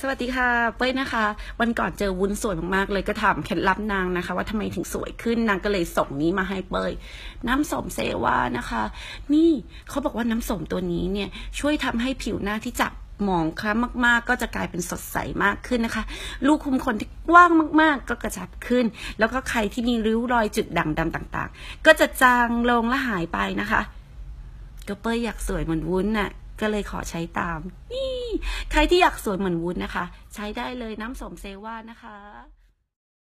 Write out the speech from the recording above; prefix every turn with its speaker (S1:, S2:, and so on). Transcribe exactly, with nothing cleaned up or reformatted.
S1: สวัสดีค่ะเป้ยนะคะวันก่อนเจอวุ้นสวยมากๆเลยก็ถามเคล็ดลับนางนะคะว่าทำไมถึงสวยขึ้นนางก็เลยส่งนี้มาให้เป้ยน้ำส้มเซวานะคะนี่เขาบอกว่าน้ำส้มตัวนี้เนี่ยช่วยทำให้ผิวหน้าที่จับหมองคล้ำมากๆก็จะกลายเป็นสดใสมากขึ้นนะคะรูขุมขนที่กว้างมากๆก็กระชับขึ้นแล้วก็ใครที่มีริ้วรอยจุดด่างดำต่างๆก็จะจางลงและหายไปนะคะก็เป้ยอยากสวยเหมือนวุ้นน่ะก็เลยขอใช้ตามนี่ใครที่อยากสวยเหมือนวุ้นนะคะใช้ได้เลยน้ำส้มเซวานะคะ